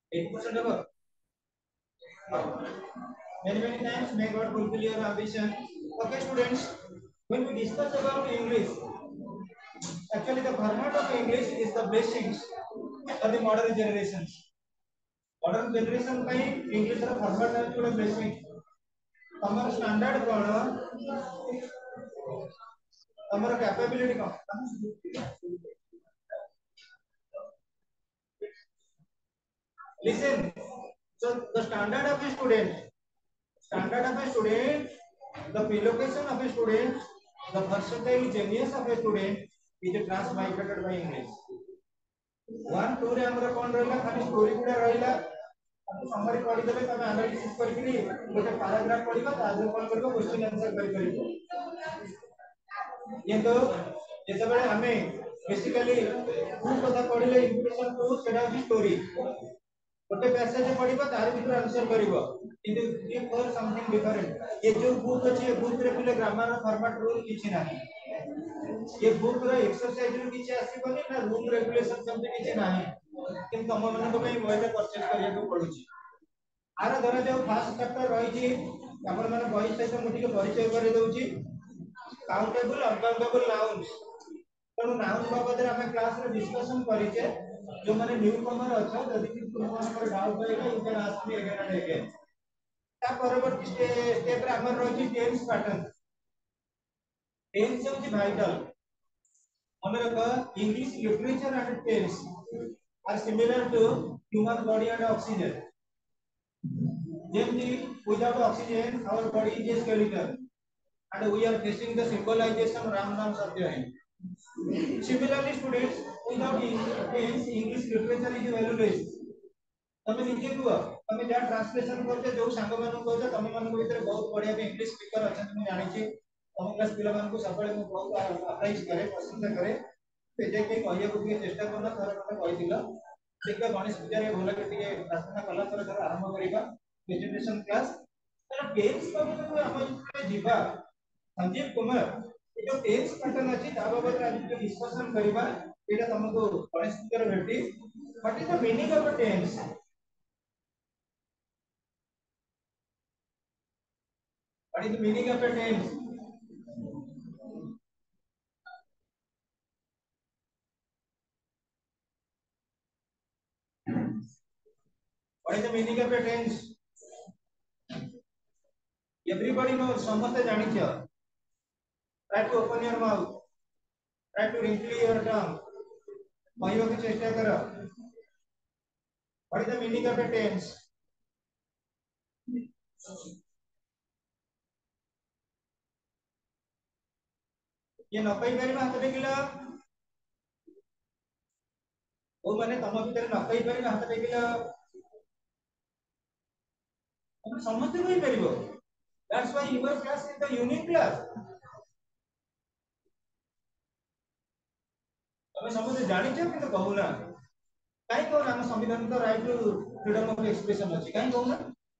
8% above. Many times may God fulfill your ambition. Okay, students. When we discuss about English, actually the format of English is the blessings for the modern generations. Modern generation ପାଇଁ English ର format ଅଛି ଗୋଟେ blessing. ତମର standard କଣ? ତମର capability କଣ? Listen. So the standard of a student, the relocation of a student, the versatile genius of a student is transmigrated by English. 1, 2 रे हमर कोन रहला खाली स्टोरी गुडा रहला समरी पढि देबे तमे एनालिसिस करिकरी गोटे पैराग्राफ पढिबा ताजे कोन करबो क्वेश्चन आंसर करि करिबो ये तो जेतबे हमें बेसिकली टू कथा पढिले इंप्रेशन टू सेडा स्टोरी गोटे पैसेज पढिबा तार भीतर आंसर करिवो किंतु ये फॉर समथिंग डिफरेंट ये जो बुक अछि ये बुक रे पिले ग्रामर फॉर्मेट रूल किछि नाही ये बुक रे एक्सरसाइज रे किछि आसीबनी ना रूल रेगुलेशन समथिंग किछि नाही किंतु तम मन को पई बहिटा परचेज करिया को पडुछि आर धरा जाऊ फर्स्ट चैप्टर रही छी हमर माने बहि सहित मु ठीक परिचय करि दउछि काउंटेबल अनकाउंटेबल नाउन्स तेणु नाउन बाबद आम क्लास रे डिस्कशन करिचे जो माने न्यू कमर अच्छा जदि कि तुमको डाउट होएगा you can ask me again and again ता परवर्ती स्टेप रे हमर रही tense pattern tense is vital मन रख English literature and tense are similar to human body and oxygen जेमनी without oxygen our body is a skeleton and we are facing the symbolization ram naam satya hai similarly students without tense English literature is valueless तमे निजे कुआ तमे जा translation करते जो सांग मान कहते तमे मान भीतर बहुत बढ़िया इंग्लिश स्पीकर अच्छा तुम जानि छी तम क्लास पिला मान को सबले मु बहुत अप्लाइज करे पसंद करे ते जे के कहिया को चेष्टा करना थोड़ा मते कहि दिला ठीक है गणेश पूजा रे भला के टिके प्रार्थना कला थोड़ा आरंभ करिबा प्रेजेंटेशन क्लास तर टेंस बाबत हम जीवा संजीव कुमार ये जो टेंस पैटर्न अछि ता बाबत आज जो डिस्कशन करिबा एटा तुमको गणेश पूजा रे भेटी what is the meaning of tense What is the meaning of a tense? What is the meaning of a tense? Everybody knows. समस्त जानिछ. Try to open your mouth. Try to wrinkle your tongue. कहयो के चेष्टा करो. What is the meaning of a tense? ये न कहि परिबा हाथ देखिला ओ माने तम भीतर न कहि परिबा हाथ देखिला हम समझते कहि परिबो that's why your class is the unique class तमे समझते जानिछ कि कहूना काई कहूना हम संविधान तो right to freedom of expression अछि काई कहूना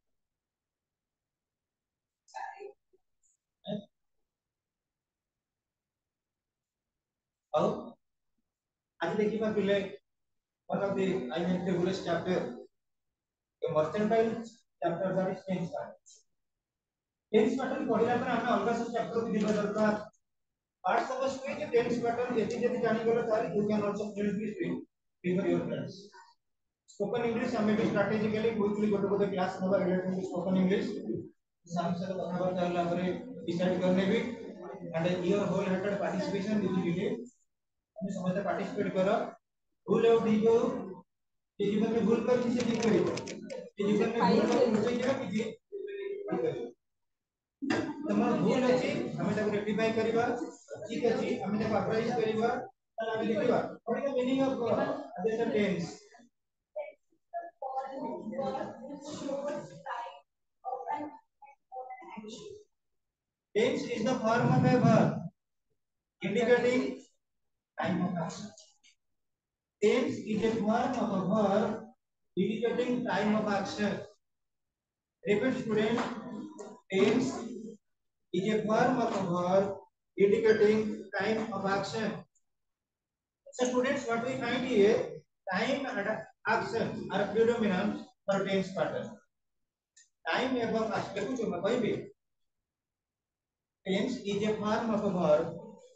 आओ आज देखिबा पिले one of the I mean the English chapter the mercantile chapter that is tense pattern पढिला पर हम अलग से चैप्टर को दिबा दरकार पार्ट समझ के जे टेंस पैटर्न यदि यदि जानि गेलो तार you can also print this fever your class spoken English हमें भी स्ट्रेटेजिकली क्विकली गोटे गोटे क्लास नबा रिलेटेड टू स्पोकन इंग्लिश साम से कथा बार्ता हला परे डिसाइड करने भी and your wholehearted participation is needed हम समस्त पार्टिसिपेट करो भूल आउट दी जो ये जीवन में भूल कर किसी ठीक करियो ये जीवन में भूल कर मुझे क्या कि तमर भूल अछि हमें ताको रेक्टिफाई करिबा ठीक अछि हमें ताको अप्राइज करिबा ताला हम लिखिबा what is the meaning of this tense tense is the form of a verb indicating time of action tense is a form of a verb indicating time of action repeat student tense is a form of a verb indicating time of action so students what we find here time actions are predominant for tense pattern. Time एवं action देखो मैं कहबी tense is a form of a verb.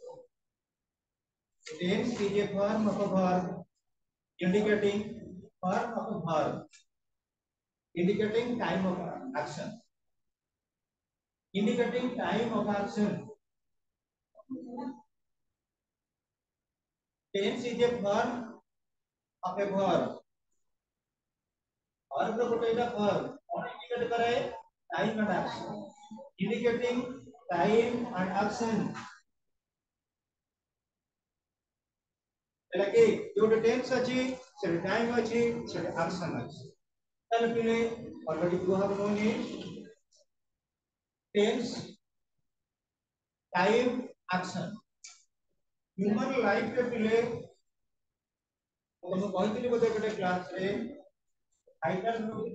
Tense is a form of a verb indicating form of a verb indicating time of action. Indicating time of action. Tense is a form of a verb. और गोटेटा verb और indicate करे time and action. Indicating time and action. like जो tense अछि से time अछि से action अछि तल पिले already you have known it tense time action human life के पिले तो कहइतली बोले गोटे क्लास रे vital नो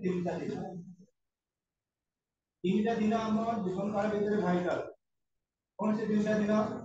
तीनटा दिन हम जीवन काल भीतर vital कौन से तीनटा दिन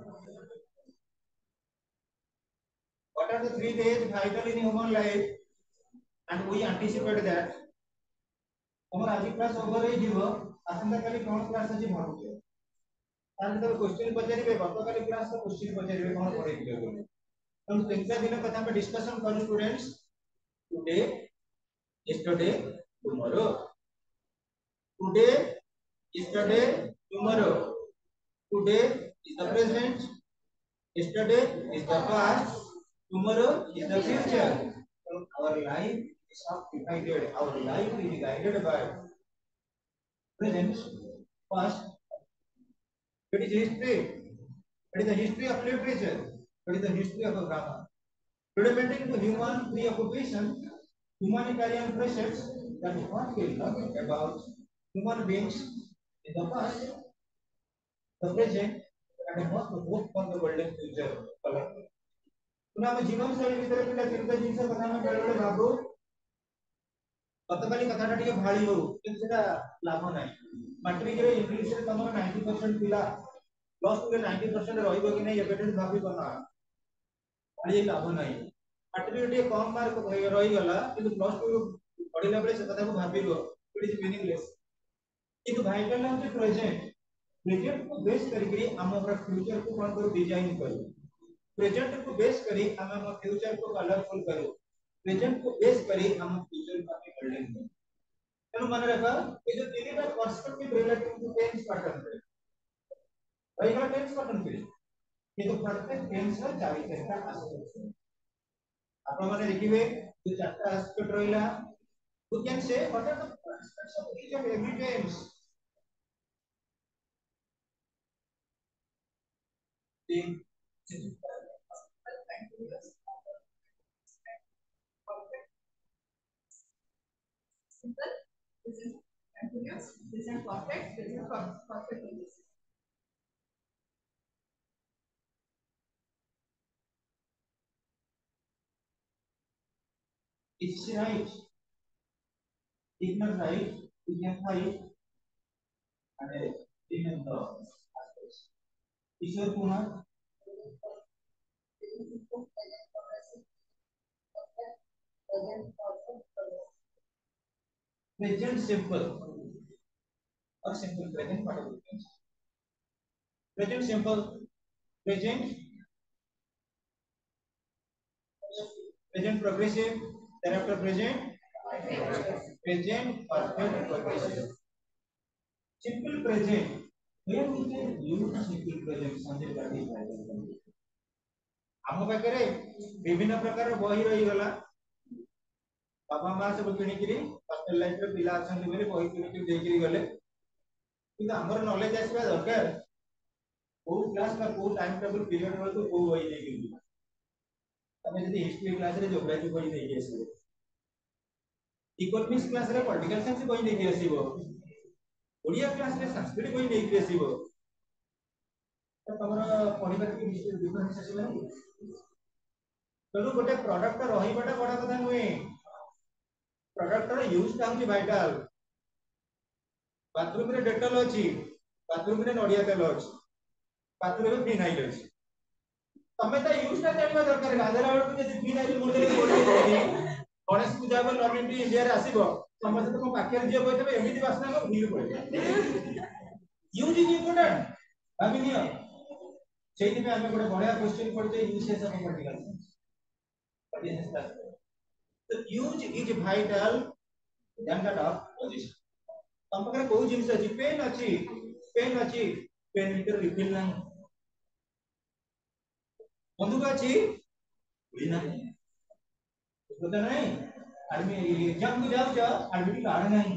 what are the 3 days vital in human life and we anticipate that हमर आज क्लास ओवर हे जीवो आसंता काली कोन क्लास अछि भाबुके तार तो क्वेश्चन पचारिबे गत काली क्लास तो क्वेश्चन पचारिबे कोन पढे दियो हम तीनटा दिन कथा में डिस्कशन करू students today yesterday tomorrow today yesterday tomorrow today is the present yesterday is the past tomorrow is the future so our life is not divided our life is guided by present past it is history it is the history of literature it is the history of grammar predominating to human preoccupation humanitarian pressures that what we learn about human beings in the past the present and what the hope for the world in future पुनः हम जीवन शैली भीतर पिला तीनटा जिंस कथा में बेले बेले भाबो गतकाली कथाटा टिके भाळी हो किंतु सेटा लाभ नाही मैट्रिक रे इंग्लिश रे तमर 90% पिला प्लस 2 रे 90% रहिबो कि नाही एबेटे भाबी बना भाळी लाभ नाही मैट्रिक रे कम मार्क रहि गला किंतु प्लस 2 पढिला बेले से कथा को भाबिलो इट इज मीनिंगलेस किंतु भाइटल है प्रेजेंट प्रेजेंट को बेस करके हम अपना फ्यूचर को कौन करो डिजाइन करो प्रेजेंट को बेस करी हम अपना फ्यूचर को कलरफुल करो प्रेजेंट को बेस करी हम फ्यूचर को आगे बिल्डिंग करो तेनु मन रखा ये जो तीनटा perspective relative to tense pattern है रहिला टेंस पैटर्न पे ये तो प्रत्येक टेंस रा चारि चारिटा एस्पेक्ट आपण माने देखिबे जो चारटा एस्पेक्ट रहिला you can say what are the aspects of each of every tense Simple, present continuous, present perfect, present perfect. it's right ignorant right ignorant right and ignorant the aspects Ishwar Kumar present simple or simple present part of the present simple present present progressive thereafter present present perfect progressive simple present where we can use simple present Sanjay Gandhi हम पाखरे विभिन्न प्रकार बही रही गला बाबा मां सब किनिकरी hostel life रे पिला अछन बोले बही किनिकरी देकरी गले किंतु हमर नॉलेज आसबा दरकार को क्लास का को टाइम टेबल पीरियड रे तो को बही देकरी तमे जदी हिस्ट्री क्लास रे ज्योग्राफी बही देकरी आसीबो इकोनॉमिक्स क्लास रे पॉलिटिकल साइंस बही देकरी आसीबो ओडिया क्लास रे संस्कृत बही देकरी आसीबो तो तमरा पढिबार की डिफरेंस आसीबो नहीं तनु गोटे प्रोडक्ट रहिबाटा बडा कथा नुए प्रोडक्ट रो यूज ता होची वाइटल बाथरूम रे डेटॉल अछि बाथरूम रे नडिया तेल अछि बाथरूम रे फिनाइल अछि तमे ता यूज ता जानबा दरकार गाधरा बेल जदी फिनाइल मोटे बोल गणेश पूजा को लर्निंग टू इंडिया रे आसीबो समस्त तुम पाखे जे बइतबे एमिति वासना को भीड़ पड़े यूज इज इंपोर्टेंट भाभी नियो सेहि में हमें गोटे बढ़िया क्वेश्चन पड़ते usage of political science what is that तो use is vital then that of position तम पाखे को जिंस अछि पेन अछि पेन भीतर रिफिल नाही बंदूक अछि गुली नाही होता नहीं आर्मी एग्जाम को जाऊ जा आर्मी कार्ड नहीं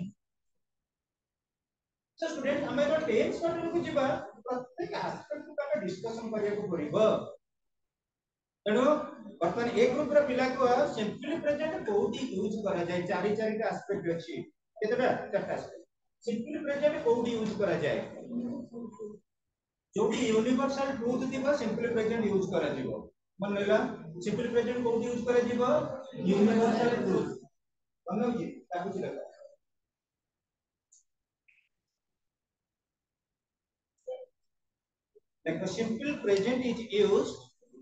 सो स्टूडेंट हमें जो 10 स्टैंडर्ड को जीवा प्रत्येक एस्पेक्ट को का डिस्कशन करिया को पड़िबो तेनो वर्तमान एक ग्रुप रे पिला को सिंपली प्रेजेंट कोठी यूज करा जाय चारि चारि का एस्पेक्ट अछि केतबा चारटा सिंपली प्रेजेंट कोठी यूज करा जाय जोटी यूनिवर्सल ट्रुथ दिबो सिंपली प्रेजेंट यूज करा जीवो मन लेला सिंपली प्रेजेंट कोठी यूज करा जीवो यूनिवर्सल ट्रुथ मन होजी ताकू लगा like the simple present is used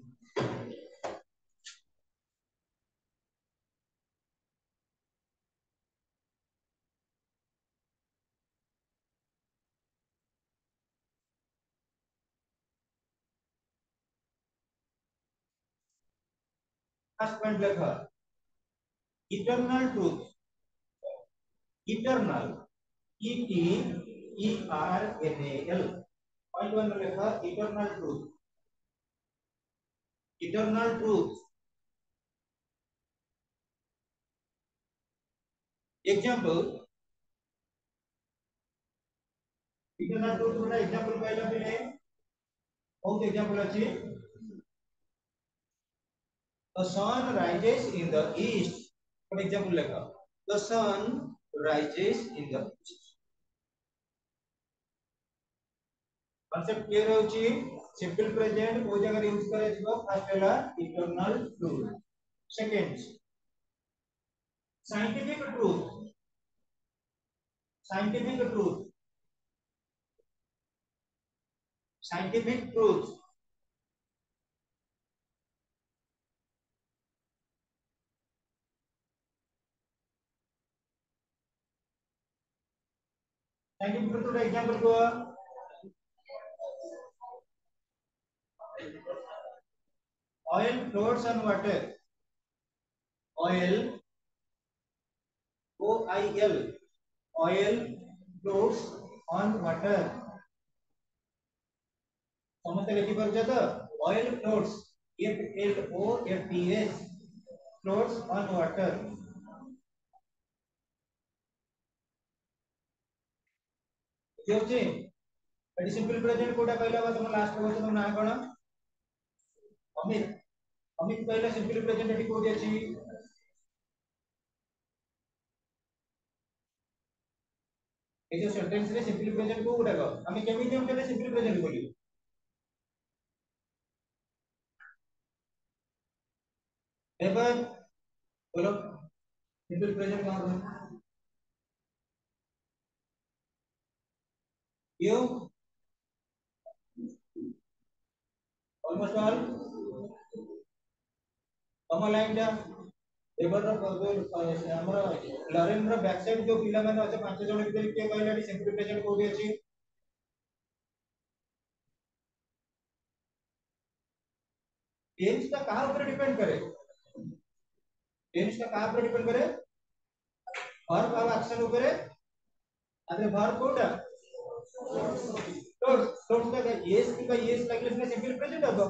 first point lekha eternal truth eternal e t e r n a l point 1 lekha eternal truth example eternal truth row example कहला बिले बहुत example अछि the sun rises in the east for example lekha the sun rises in the east concept clear होची simple present को जगह use करे छिबो first वाला eternal truth second scientific truth scientific truth scientific truth scientific truth का example को oil floats on water oil o i l oil floats on water समझते लिखि परछ तो oil floats f l o f t s floats on water होची एडी simple present कोडा कहला बा तुम लास्ट को तुम ना कोन अमित अमित कहला सिंपल प्रेजेंट एडी कोडी अछि ए जो सेंटेंस रे सिंपल प्रेजेंट को उडा हम केमिति हम केले सिंपल प्रेजेंट बोली एबर बोलो सिंपल प्रेजेंट कहां है you almost all तम लाइन टा एबर हमर लरेन रो बैक साइड जो पिला माने আছে पांच जण भीतर के कहला सिंपल प्रेजेंट कोडी अछि टेंस का कहां ऊपर डिपेंड करे टेंस का कहां पर डिपेंड करे वर्ब और एक्शन ऊपर आदि वर्ब कोटा तो का यस की का यस लगले से सिंपल प्रेजेंट हो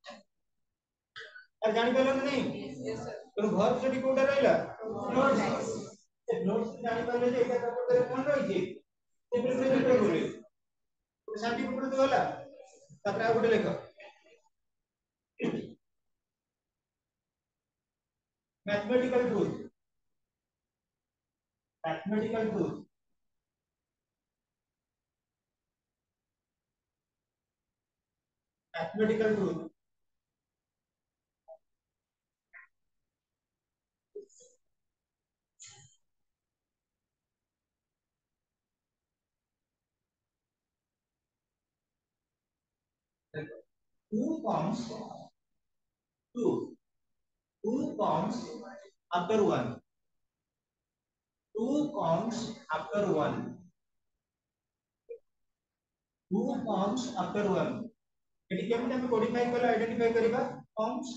और जानि पालो नहीं तो वर्ब से कोटा रहला नोट्स नोट्स जानि पाले जे एटा कोटा कोन रही छी सिंपल प्रेजेंट रे बोले तो शांति कोटा तो होला तकरा कोटा लेख mathematical truth mathematical truth mathematical truth two comes two comes after one Two comes after one. Two comes after one. एटी केमिति हम कोडिफाई करला आइडेंटिफाई करिबा comes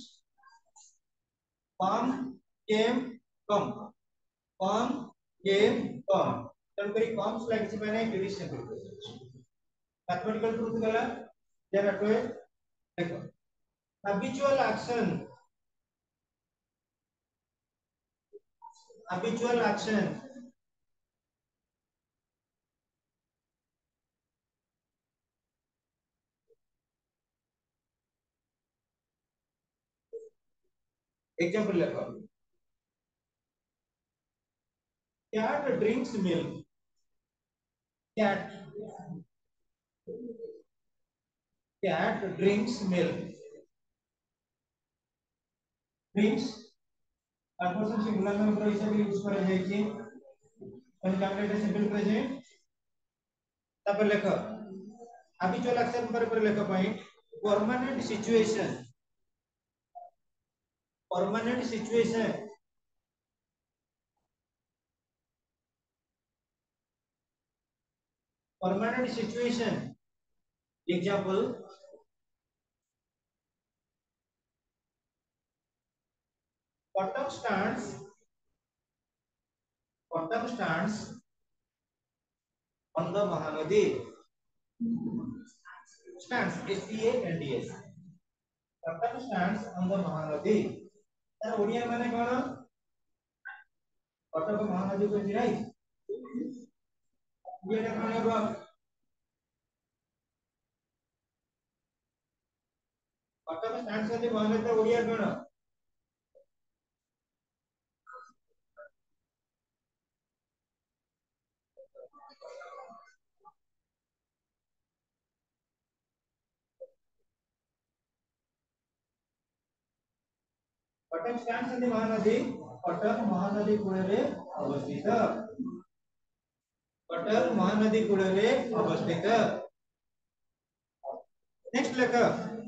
come came come come came come तन करी comes लागिस माने इट सिंपल मैथमेटिकल ट्रुथ गला देन अटवे देखो habitual action एग्जांपल लिखो cat drinks milk cat cat drinks milk drinks person singular number हिसाब से यूज करा जाय छी तन कामले सिंपल प्रेजेंट तब लिखो habitual action पर लिखो point permanent situation permanent situation permanent situation example Kotak stands on the Mahanadi stands STANDS Kotak stands on the Mahanadi तार ओडिया माने कोन कटक महानदी को जिराई ये कोन हेबो Cuttack stands on the Mahanadi तो ओडिया कोन Cuttack stands on the Mahanadi Cuttack Mahanadi कूଳରେ अवस्थित कटक महानदी कूଳରେ अवस्थित नेक्स्ट लेखा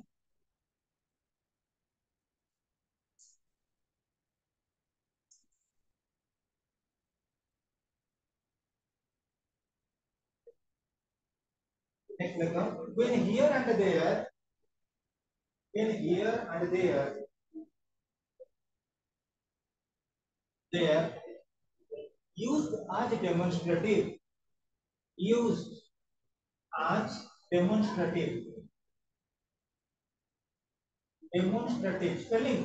next लेखा when here and there they are used as demonstrative used as demonstrative spelling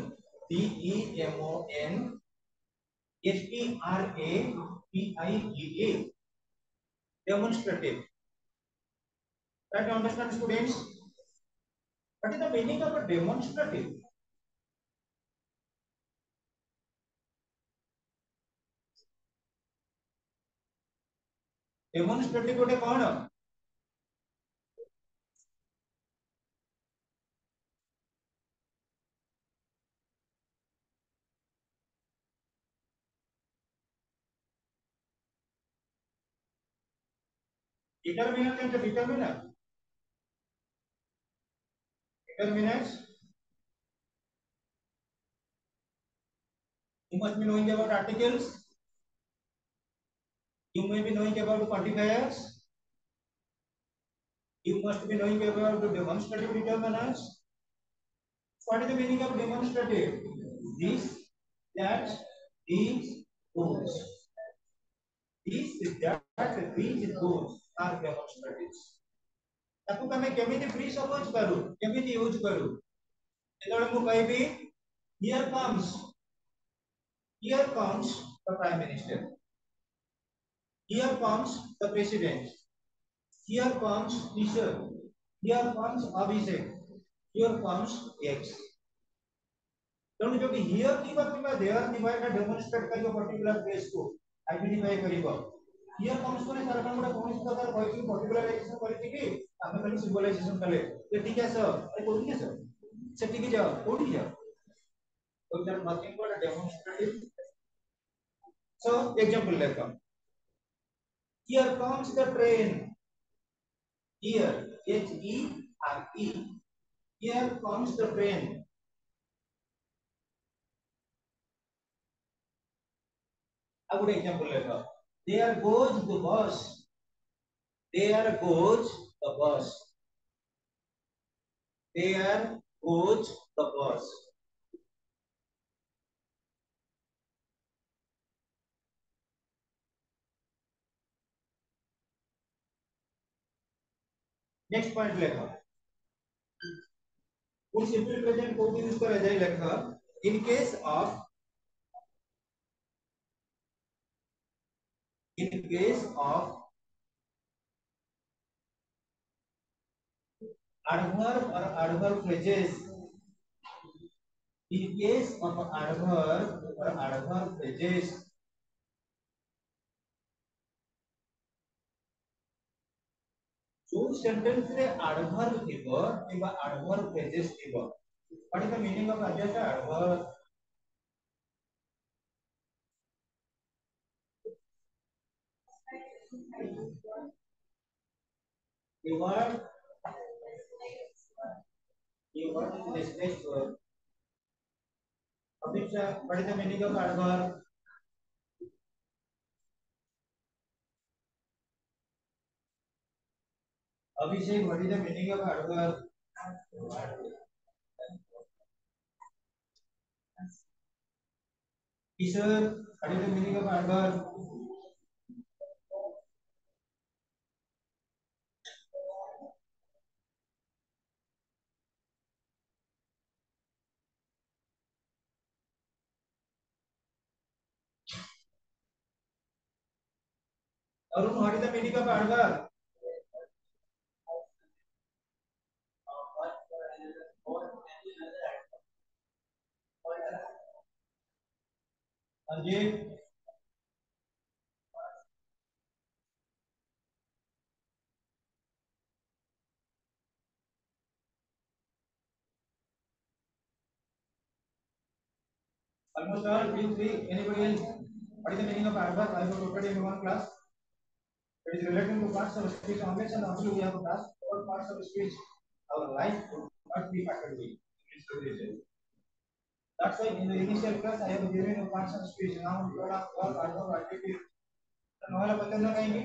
demonstrative demonstrative try to understand students what is the meaning of a demonstrative demonstrative गोटे कोन determinants you must be knowing about articles you may be knowing about quantifiers you must be knowing about the demonstrative determinants what is the meaning of demonstrative this that these those these those are demonstratives ताकू कमे केमिति pre suppose करू केमिति use करू एतोळे मु कहबी here comes the prime minister here comes the president here comes teacher here comes Abhishek here comes X तेणु जो here की there divide demonstrate करियो पर्टिकुलर प्लेस को आइडेंटिफाई करियो here comes कोने सारा काम गोटे कोन प्रकार कहछि पर्टिकुलराइजेशन करिछि कि हम खाली सिंबलाइजेशन कले ये ठीक है सर अरे कोठी है सर से ठीक जाओ कोठी जाओ तो there nothing but demonstrative so example लेता here comes the train here HERE here comes the train अब गोटे एग्जांपल लेता There goes the bus. There goes the bus. There goes the bus. Next point लेखा. उन simple present को भी use करा जाए लेखा. In case of adverb or adverb phrases. In case of adverb or adverb phrases, जो sentence रे adverb थिबो किबा adverb phrases थिबो. What is the meaning of adverb? Keyword is this next word. Abhisha, what is the meaning of adverb? Abhishek, what is the meaning of adverb? Kishore, what is the meaning of adverb? Arun, what is the meaning of adverb? Anjit, almost all, feel free. Anybody else? What is the meaning of adverb? I have taught in one class. It is relating to parts of speech only, and only we have to ask all parts of speech. Our life would not be factored in. That's why in the initial class I have given you parts of speech. Now you are all part of activity. नहला पचना कहीं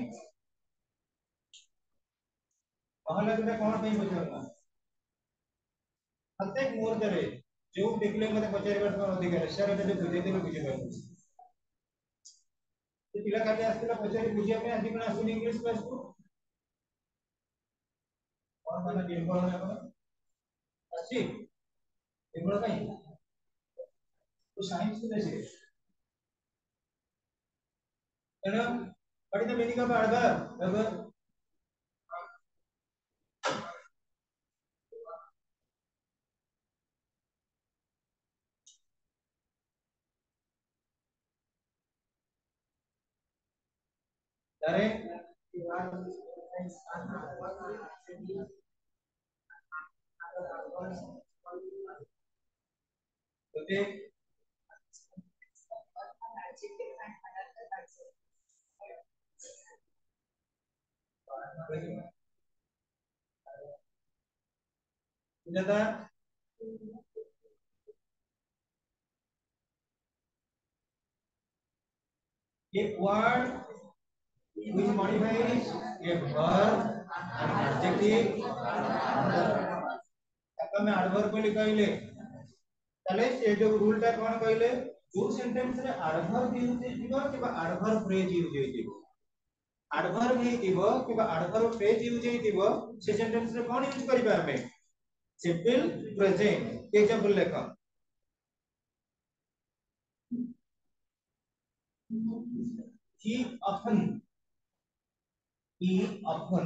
नहला तुमने कौन कहीं पचना प्रत्येक मुहूर्त रे जो देखले मते पचारि वर्ष अधिकार सर जदि बुझे देबे बुझे पाइ तो पिला काटे आस्तिला पचारि बुझिया में आदि कोन आसुनी इंग्लिश क्लास को और माने निर्भर ना कोन आसी निर्भर कहीं तो साइंस को देसे है ना what is the meaning of adverb अरे ओके ज्यादा ये word which modifies a verb and adjective आता में adverb को लिखाइले ताले से जो रूल टा कोन कहले जो सेंटेंस रे adverb यूज हेतिबो कि adverb phrase यूज हेतिबो adverb हेतिबो कि adverb phrase यूज हेतिबो से सेंटेंस रे कोन यूज करिबा हमें simple present एग्जांपल लेखा he often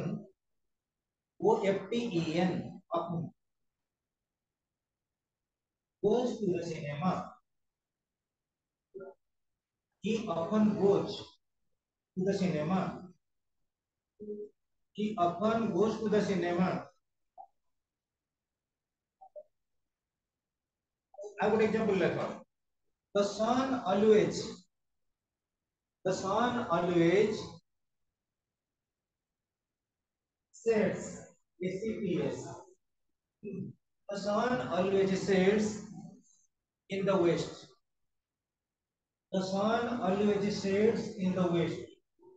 often goes to the cinema. He often goes to the cinema. He often goes to the cinema. I would example like the sun always sets ACPS. The sun always sets in the west. The sun always sets in the west.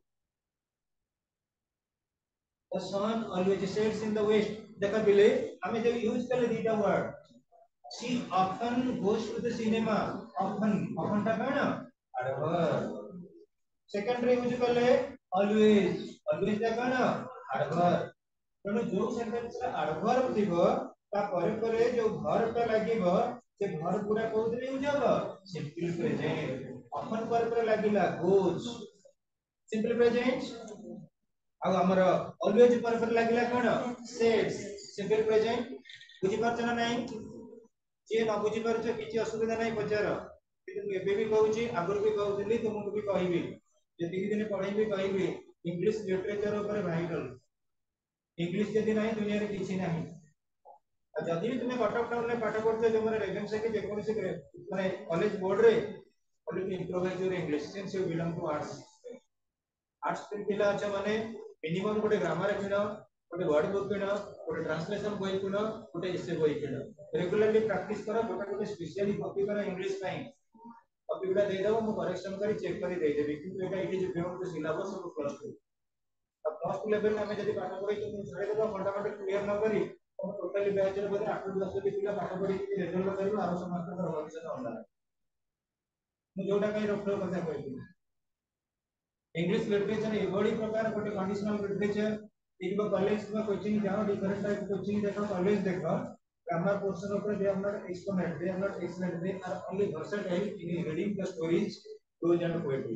The sun always sets in the west. देखा बिले हमें जब use कर दीटा word she often goes to the cinema. often टा कौन adverb. Secondary use कर ले always टा कौन adverb. ତେଣୁ ଯୋଉ ସେଣ୍ଟେନ୍ସ ରେ adverb ଥିବ ତା ପରେ ପରେ ଯୋଉ verb ଟା ଲାଗିବ ସେ verb ପୁରା କୋଉଥିରେ ୟୁଜ ହବ simple present. often ପରେ ପରେ ଲାଗିଲା goes simple present. ଆଉ ଆମର always पर ଲାଗିଲା କଣ sets simple present. ବୁଝି ପାରୁଛ ନା ନାହିଁ ଯେ ନ ବୁଝି ପାରୁଛ କିଛି ଅସୁବିଧା ନାହିଁ ପଚାର କିନ୍ତୁ ମୁଁ ଏବେ ବି କହୁଛି ଆଗରୁ ବି କହୁଥିଲି ତୁମକୁ ବି କହିବି ଯେତିକି ଦିନ ପଢେଇବି କହିବି ଇଂଲିଶ ଲିଟରେଚର ଉପରେ ଭାଇରାଲ ଇଂଲିଶ ଯଦି ନାହିଁ ଦୁନିଆରେ କିଛି ନାହିଁ। ଆଉ ଯଦି ବି ତୁମେ କଟକ ଟାଉନରେ ପାଠ ପଢୁଛ ଯୋଉମାନେ ରେଭେନ୍ସା କି ଯେକୌଣସି ମାନେ କଲେଜ ବୋର୍ଡରେ only improvise your English since you belong to arts stream ପିଲା ଅଛ ମାନେ मिनिमम गोटे ग्रामर किण गोटे वर्ड बुक किण गोटे ट्रांसलेशन बही किण गोटे एसे बही किण रेगुलरली प्रैक्टिस करो गोटे गोटे स्पेशली कॉपी करो इंग्लिश पई कॉपी गुडा दे देबो मु करेक्शन करी चेक करी दे देबी किंतु एटा it is beyond the syllabus of plus 2 अब प्लस 2 लेवल में हमें जदी पाठ पढी तो छाड़े देबो फंडामेंटल क्लियर न करी हम टोटली बैच रे बोले 8 10 के पिला पाठ पढी कि रिजल्ट करियो आरो समस्त भविष्य होला मु जोटा कई रखलो कथा कहती इंग्लिश लिटरेचर एवढी प्रकार गोटे कंडीशनल लिटरेचर देखो कॉलेज में कोचिंग जाओ डिफरेंट टाइप कोचिंग देखो कॉलेज देखो ग्रामर पोर्शन ऊपर they are not exponent they are not excellent they are only versatile in reading the stories prose and poetry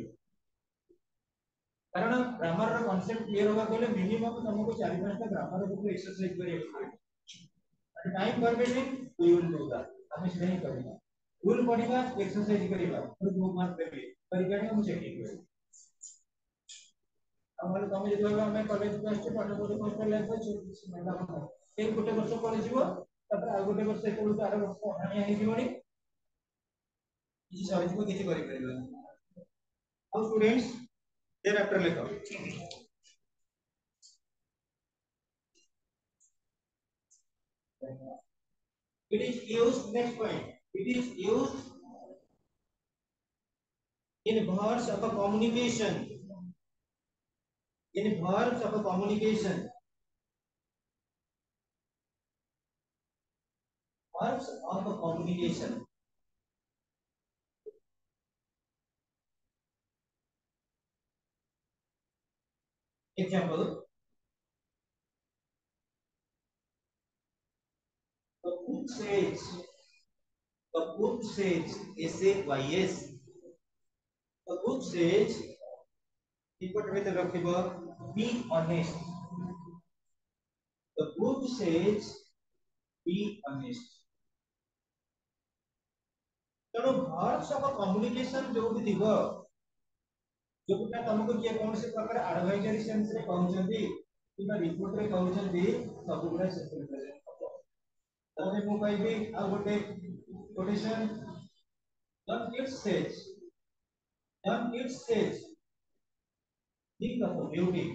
कारण ग्रामर रो कांसेप्ट क्लियर होगा पहले मिनिमम तुमको 4-5 टा ग्रामर को एक्सरसाइज करिए at time permitting we will do that हम इसे नहीं करेंगे रूल पढ़िबा एक्सरसाइज करिबा फिर बुक मार्क देबे परीक्षा में हम चेकिंग करेंगे हमर तमे जे कहबा हम कॉलेज में आछे पाठ पढे हॉस्टल लाइफ अछि महिला मन एक गोटे वर्ष पढि जीवो तपर आ गोटे वर्ष एक वर्ष आर वर्ष हानिया हे जीवनी किछि सरी जीवो किछि करि परिबा हाउ स्टूडेंट्स देयर आफ्टर लेखो it is used next point it is used in verbs of a communication in verbs of a communication verbs of a communication example the book says S-A-Y-S the book says input में रखिबो be honest the book says be honest तेणु verbs of communication जो भी दिबो जो पुटा तुमको किए कौन से प्रकार एडवाइजरी सेंस रे कहउछंती किबा रिपोर्ट रे कहउछंती सब गुडा सेटल प्रेजेंट हबो तने मु कहबी आ गोटे quotation don't it says think of the beauty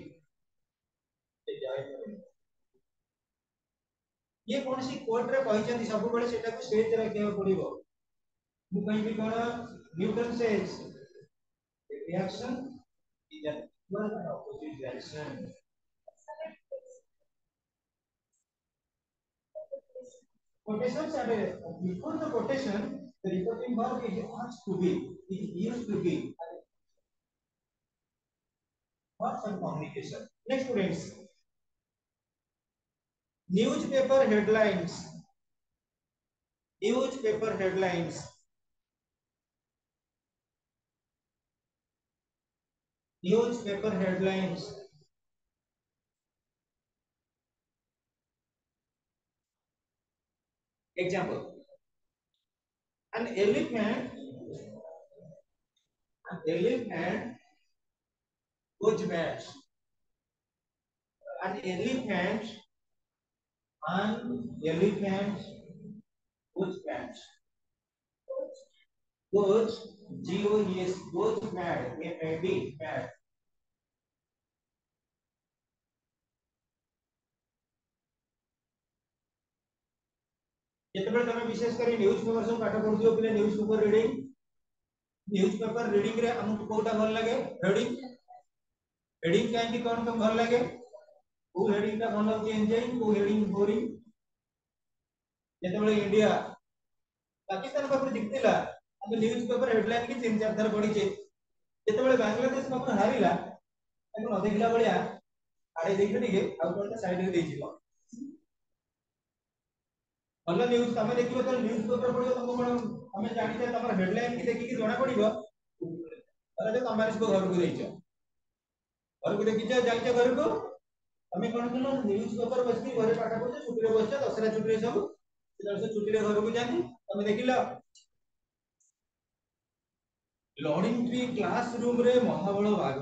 ये कौन सी कोर्ट रे कहछंती सब बेले सेटा को स्टेज रे रखियो पड़िबो मु कहबी कोन Newton says reaction is an equal and opposite reaction quotations are before the quotation the reporting verb is asked to be is used to be what some communication next students newspaper headlines newspaper headlines newspaper headlines example an elephant goes mad an elephant goes mad goes G-O-E-S goes mad M-A-D mad ଯେତେବେଳେ ତମେ ବିଶେଷ କରି news paper सब पाठ पढुथियो पिले news paper reading रे हमको कोटा भल लागे रीडिंग काहे कि कोन भल लागे को हेडिंग का भलो कि एंजाइम को हेडिंग बोरिंग जेतेबेले इंडिया पाकिस्तान पर जितला हम न्यूज़ पेपर हेडलाइन की 3-4 थर पढ़ी छे जेतेबेले बांग्लादेश पर हारिला ताको न देखला बलिया आड़े देखि टिके आ कोन साइड रे देइछिलो भलो न्यूज़ तमे देखिबो त न्यूज़ पेपर पढिबो तमको कोन हमें जानि जे तमर हेडलाइन की देखि कि जणा पडिबो अरे जे तमे इसको घर को देइछो घर को देखिछ जाइछ घर को तमे कोन कलो न्यूज़ पेपर बसकी घरे पाठा पढे छुट्टी रे बसछ दसरा छुट्टी रे सब से छुट्टी रे घर को जानी तमे देखिलो लर्निंग ट्री क्लासरूम रे महाबल बाघ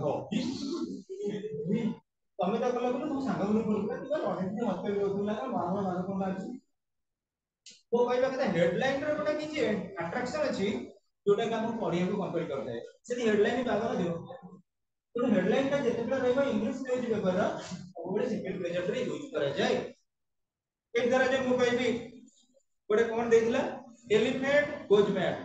तमे तो कल तुम सांग मन पड़ता तू लर्निंग ट्री मत होतला महाबल बाघ कोन अछि तो कहबा कथा हेडलाइन रे गोटा किछि अट्रैक्शन अछि जोटा का हम पढिया को कंपेयर करते हैं सेदी हेडलाइन बाघ दियो तो हेडलाइन का जेतेबेला रहबा इंग्लिश न्यूज़ पेपर ओबे सिंगल पेज रे यूज करा जाय एक तरह जे मु कहबी गोटे कोन देथिला एलिफेंट गोज मैड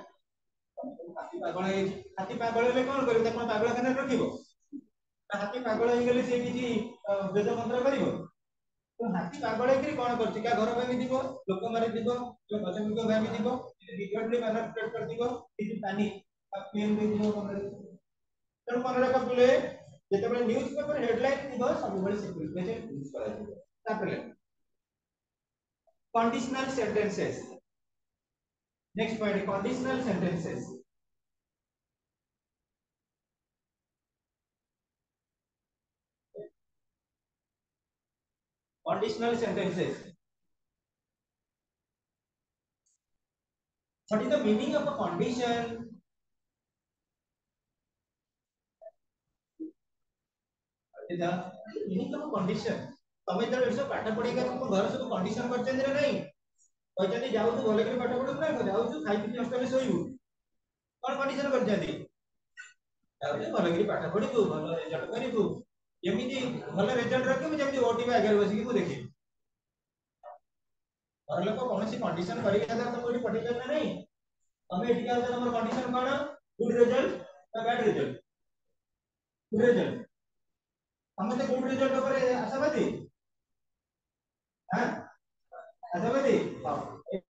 हाथी पागल हेले कोन करियो त पागल खाने रखिबो हाथी पागल हो गेले से किछि वेद मंत्र करिवो तो हाथी पागल हेकि कोन करछि का घर भांगी दिबो लोक मारि दिबो जो गजमुख भांगी दिबो बिगड़ले मैनर स्प्रेड कर दिबो किछि पानी पीएम दे दिबो हमरे तो कोन रखबले जेतेबेले न्यूज़ पेपर हेडलाइन दिबो सब बळे सिंपल पेज यूज करा दिबो तापले conditional sentences next point conditional sentences conditional sentences what is the meaning of a condition the meaning of a condition तमे जब एसो पाठ पढी कर तुम घर सब कंडीशन करछन रे नहीं कहते जाऊ तू भले कर पाठ पढू ना जाऊ तू खाई पी हॉस्टल सोइबू कोन कंडीशन करछन जाऊ तू भले कर पाठ पढी भलो रिजल्ट करिबू एमिति भलो रिजल्ट रखिबू जेमिति ओटी में आगे बसी को देखि घर लोक कोनसी कंडीशन करी के तुम ओटी पढी करना नहीं तमे एटी का नंबर कंडीशन कोन गुड रिजल्ट या बैड रिजल्ट गुड रिजल्ट हमें तो गुड रिजल्ट ऊपर आशावादी हां आशावादी